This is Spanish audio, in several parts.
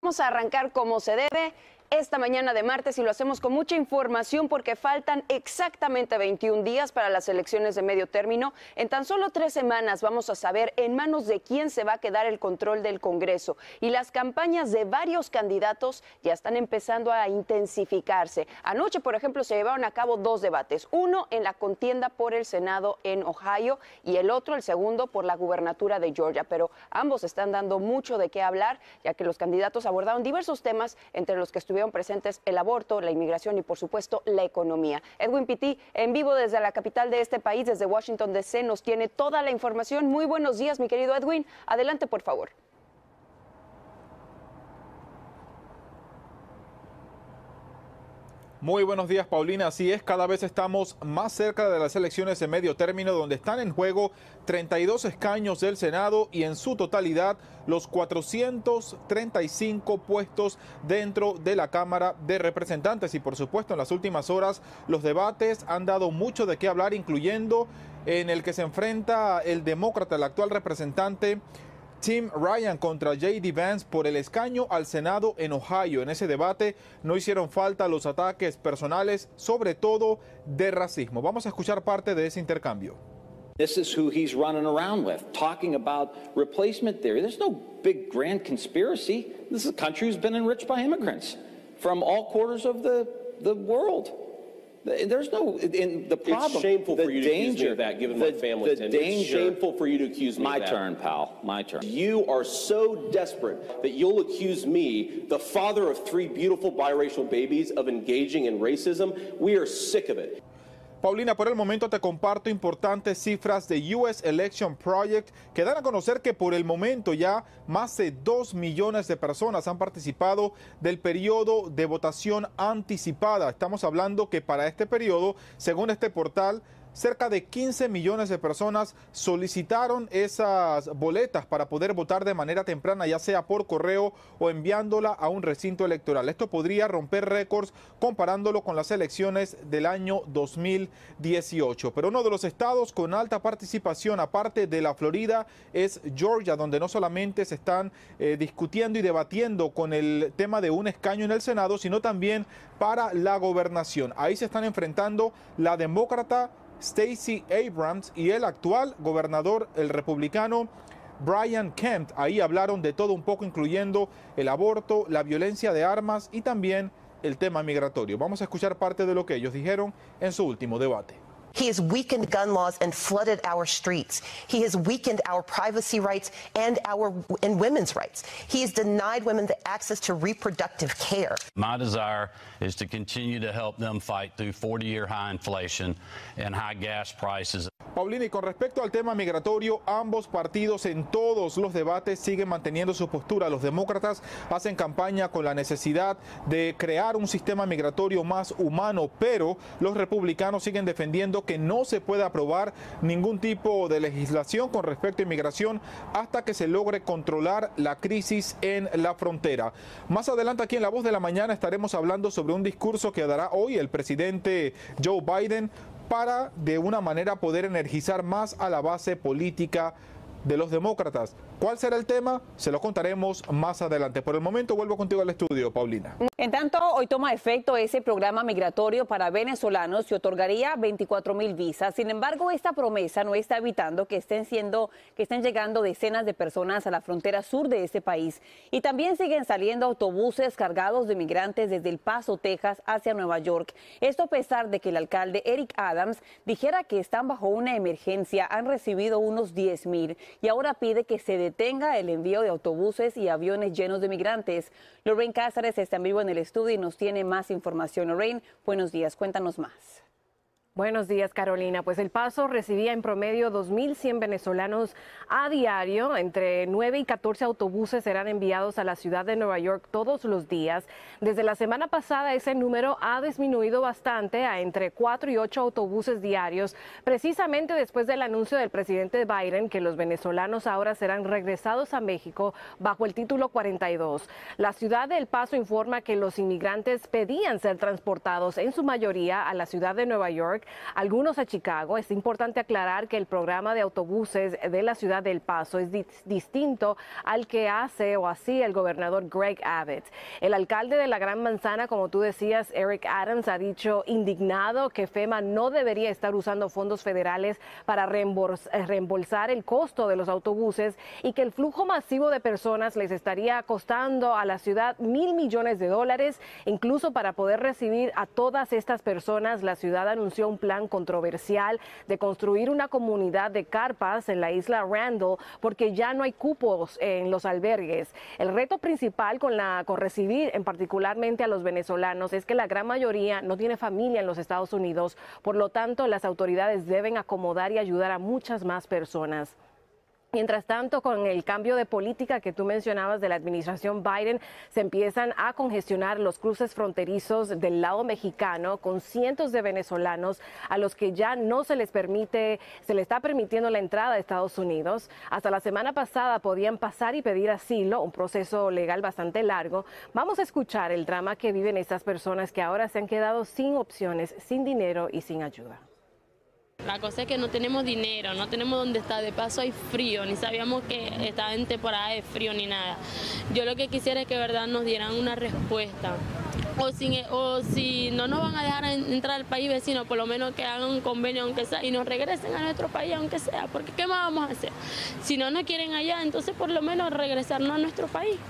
Vamos a arrancar como se debe esta mañana de martes y lo hacemos con mucha información porque faltan exactamente 21 días para las elecciones de medio término. En tan solo 3 semanas vamos a saber en manos de quién se va a quedar el control del Congreso. Y las campañas de varios candidatos ya están empezando a intensificarse. Anoche, por ejemplo, se llevaron a cabo 2 debates. Uno en la contienda por el Senado en Ohio y el otro, el segundo, por la gubernatura de Georgia. Pero ambos están dando mucho de qué hablar, ya que los candidatos abordaron diversos temas, entre los que estuvieron presentes el aborto, la inmigración y, por supuesto, la economía. Edwin Pitti, en vivo desde la capital de este país, desde Washington, D.C., nos tiene toda la información. Muy buenos días, mi querido Edwin. Adelante, por favor. Muy buenos días, Paulina. Así es, cada vez estamos más cerca de las elecciones de medio término, donde están en juego 32 escaños del Senado y en su totalidad los 435 puestos dentro de la Cámara de Representantes. Y por supuesto, en las últimas horas los debates han dado mucho de qué hablar, incluyendo en el que se enfrenta el demócrata, el actual representante Tim Ryan contra J.D. Vance por el escaño al Senado en Ohio. En ese debate no hicieron falta los ataques personales, sobre todo de racismo. Vamos a escuchar parte de ese intercambio. This is who he's running around with, talking about replacement theory. There's no big grand conspiracy. This is a country who's been enriched by immigrants from all quarters of the world. There's no, in the problem, it's shameful for you to accuse me of that, given my family's danger. It's shameful for you to accuse me of that. My turn, pal, my turn. You are so desperate that you'll accuse me, the father of 3 beautiful biracial babies, of engaging in racism. We are sick of it. Paulina, por el momento te comparto importantes cifras de US Election Project que dan a conocer que por el momento ya más de 2 millones de personas han participado del periodo de votación anticipada. Estamos hablando que para este periodo, según este portal, cerca de 15 millones de personas solicitaron esas boletas para poder votar de manera temprana, ya sea por correo o enviándola a un recinto electoral. Esto podría romper récords comparándolo con las elecciones del año 2018. Pero uno de los estados con alta participación, aparte de la Florida, es Georgia, donde no solamente se están discutiendo y debatiendo con el tema de un escaño en el Senado, sino también para la gobernación. Ahí se están enfrentando la demócrata Stacey Abrams y el actual gobernador, el republicano Brian Kemp. Ahí hablaron de todo un poco, incluyendo el aborto, la violencia de armas y también el tema migratorio. Vamos a escuchar parte de lo que ellos dijeron en su último debate. He has weakened gun laws and flooded our streets. He has weakened our privacy rights and women's rights. He has denied women the access to reproductive care. My desire is to continue to help them fight through 40-year high inflation and high gas prices. Paulina, y con respecto al tema migratorio, ambos partidos en todos los debates siguen manteniendo su postura. Los demócratas hacen campaña con la necesidad de crear un sistema migratorio más humano, pero los republicanos siguen defendiendo que no se puede aprobar ningún tipo de legislación con respecto a inmigración hasta que se logre controlar la crisis en la frontera. Más adelante aquí en La Voz de la Mañana estaremos hablando sobre un discurso que dará hoy el presidente Joe Biden para de una manera poder energizar más a la base política de los demócratas. ¿Cuál será el tema? Se lo contaremos más adelante. Por el momento vuelvo contigo al estudio, Paulina. En tanto, hoy toma efecto ese programa migratorio para venezolanos que otorgaría 24,000 visas. Sin embargo, esta promesa no está evitando que estén llegando decenas de personas a la frontera sur de este país. Y también siguen saliendo autobuses cargados de migrantes desde El Paso, Texas, hacia Nueva York. Esto a pesar de que el alcalde Eric Adams dijera que están bajo una emergencia, han recibido unos 10,000 y ahora pide que se detenga el envío de autobuses y aviones llenos de migrantes. Lorraine Cáceres está en vivo en el estudio y nos tiene más información. Lorraine, buenos días, cuéntanos más. Buenos días, Carolina. Pues El Paso recibía en promedio 2,100 venezolanos a diario. Entre 9 y 14 autobuses serán enviados a la ciudad de Nueva York todos los días. Desde la semana pasada ese número ha disminuido bastante a entre 4 y 8 autobuses diarios, precisamente después del anuncio del presidente Biden que los venezolanos ahora serán regresados a México bajo el título 42. La ciudad de El Paso informa que los inmigrantes pedían ser transportados en su mayoría a la ciudad de Nueva York algunos a Chicago. Es importante aclarar que el programa de autobuses de la ciudad de El Paso es distinto al que hace o hacía el gobernador Greg Abbott. El alcalde de la Gran Manzana, como tú decías, Eric Adams, ha dicho indignado que FEMA no debería estar usando fondos federales para reembolsar el costo de los autobuses y que el flujo masivo de personas les estaría costando a la ciudad $1,000 millones, incluso para poder recibir a todas estas personas. La ciudad anunció un plan controversial de construir una comunidad de carpas en la isla Randall porque ya no hay cupos en los albergues. El reto principal con recibir en particularmente a los venezolanos es que la gran mayoría no tiene familia en los Estados Unidos, por lo tanto las autoridades deben acomodar y ayudar a muchas más personas. Mientras tanto, con el cambio de política que tú mencionabas de la administración Biden, se empiezan a congestionar los cruces fronterizos del lado mexicano con cientos de venezolanos a los que ya no se les está permitiendo la entrada a Estados Unidos. Hasta la semana pasada podían pasar y pedir asilo, un proceso legal bastante largo. Vamos a escuchar el drama que viven estas personas que ahora se han quedado sin opciones, sin dinero y sin ayuda. La cosa es que no tenemos dinero, no tenemos dónde estar, de paso hay frío, ni sabíamos que estaba en temporada de frío ni nada. Yo lo que quisiera es que verdad nos dieran una respuesta. O si no nos van a dejar entrar al país vecino, por lo menos que hagan un convenio aunque sea y nos regresen a nuestro país aunque sea, porque ¿qué más vamos a hacer? Si no nos quieren allá, entonces por lo menos regresarnos a nuestro país.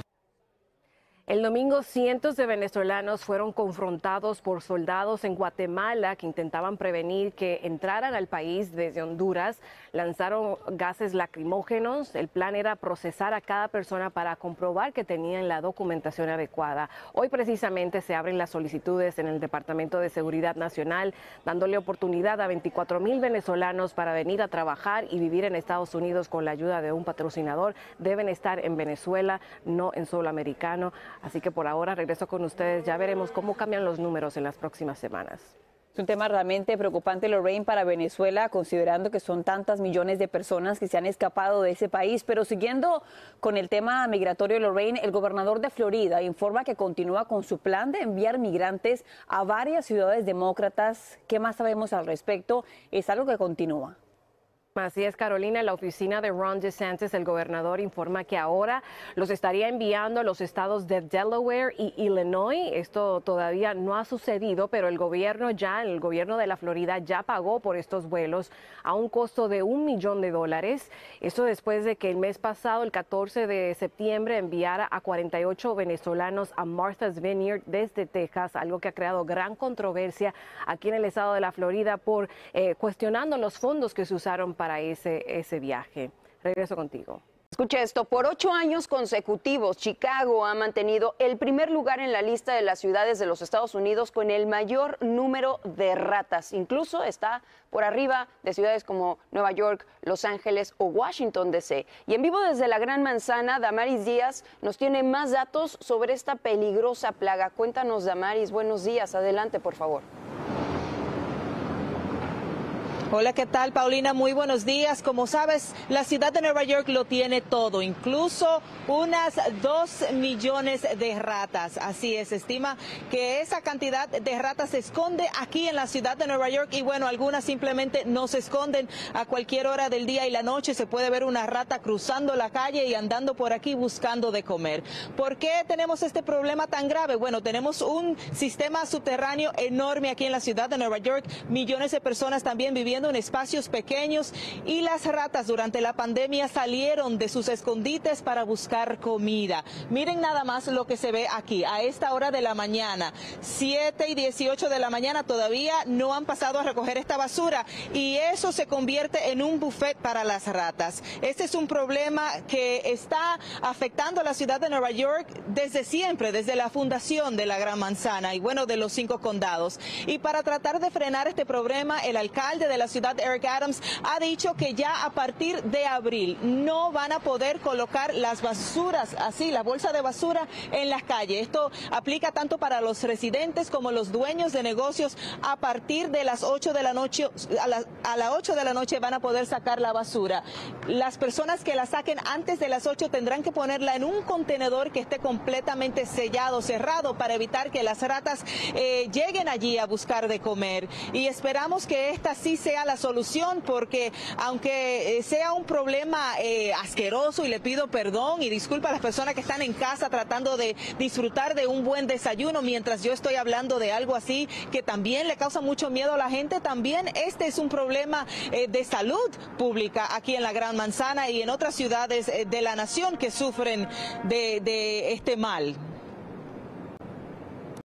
El domingo, cientos de venezolanos fueron confrontados por soldados en Guatemala que intentaban prevenir que entraran al país desde Honduras. Lanzaron gases lacrimógenos. El plan era procesar a cada persona para comprobar que tenían la documentación adecuada. Hoy precisamente se abren las solicitudes en el Departamento de Seguridad Nacional, dándole oportunidad a 24,000 venezolanos para venir a trabajar y vivir en Estados Unidos con la ayuda de un patrocinador. Deben estar en Venezuela, no en suelo americano. Así que por ahora regreso con ustedes. Ya veremos cómo cambian los números en las próximas semanas. Es un tema realmente preocupante, Lorraine, para Venezuela, considerando que son tantas millones de personas que se han escapado de ese país. Pero siguiendo con el tema migratorio, Lorraine, el gobernador de Florida informa que continúa con su plan de enviar migrantes a varias ciudades demócratas. ¿Qué más sabemos al respecto? Es algo que continúa. Así es, Carolina. La oficina de Ron DeSantis, el gobernador, informa que ahora los estaría enviando a los estados de Delaware y Illinois. Esto todavía no ha sucedido, pero el gobierno de la Florida ya pagó por estos vuelos a un costo de $1 millón. Esto después de que el mes pasado, el 14 de septiembre, enviara a 48 venezolanos a Martha's Vineyard desde Texas, algo que ha creado gran controversia aquí en el estado de la Florida por cuestionando los fondos que se usaron para ese viaje. Regreso contigo. Escuche esto, por 8 años consecutivos, Chicago ha mantenido el primer lugar en la lista de las ciudades de los Estados Unidos con el mayor número de ratas. Incluso está por arriba de ciudades como Nueva York, Los Ángeles o Washington, D.C. Y en vivo desde la Gran Manzana, Damaris Díaz nos tiene más datos sobre esta peligrosa plaga. Cuéntanos, Damaris, buenos días. Adelante, por favor. Hola, ¿qué tal, Paulina? Muy buenos días. Como sabes, la ciudad de Nueva York lo tiene todo, incluso unas 2 millones de ratas. Así es, se estima que esa cantidad de ratas se esconde aquí en la ciudad de Nueva York y bueno, algunas simplemente no se esconden. A cualquier hora del día y la noche se puede ver una rata cruzando la calle y andando por aquí buscando de comer. ¿Por qué tenemos este problema tan grave? Bueno, tenemos un sistema subterráneo enorme aquí en la ciudad de Nueva York, millones de personas también viviendo en espacios pequeños y las ratas durante la pandemia salieron de sus escondites para buscar comida. Miren nada más lo que se ve aquí a esta hora de la mañana, 7:18 de la mañana, todavía no han pasado a recoger esta basura y eso se convierte en un buffet para las ratas. Este es un problema que está afectando a la ciudad de Nueva York desde siempre, desde la fundación de la Gran Manzana y bueno, de los 5 condados. Y para tratar de frenar este problema, el alcalde de la la ciudad, Eric Adams, ha dicho que ya a partir de abril no van a poder colocar las basuras, así, la bolsa de basura en las calles. Esto aplica tanto para los residentes como los dueños de negocios. A partir de las 8 de la noche, a las 8 de la noche van a poder sacar la basura. Las personas que la saquen antes de las 8 tendrán que ponerla en un contenedor que esté completamente sellado, cerrado, para evitar que las ratas lleguen allí a buscar de comer. Y esperamos que esta sí sea la solución, porque aunque sea un problema asqueroso, y le pido perdón y disculpa a las personas que están en casa tratando de disfrutar de un buen desayuno mientras yo estoy hablando de algo así que también le causa mucho miedo a la gente, también este es un problema de salud pública aquí en la Gran Manzana y en otras ciudades de la nación que sufren de este mal.